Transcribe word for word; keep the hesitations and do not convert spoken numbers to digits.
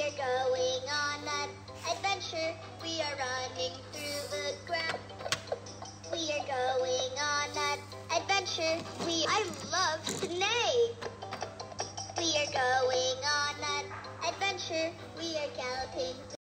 are going on an adventure. We are running through the ground. We are going on an adventure. We I love to neigh. We are going on an adventure. We are galloping.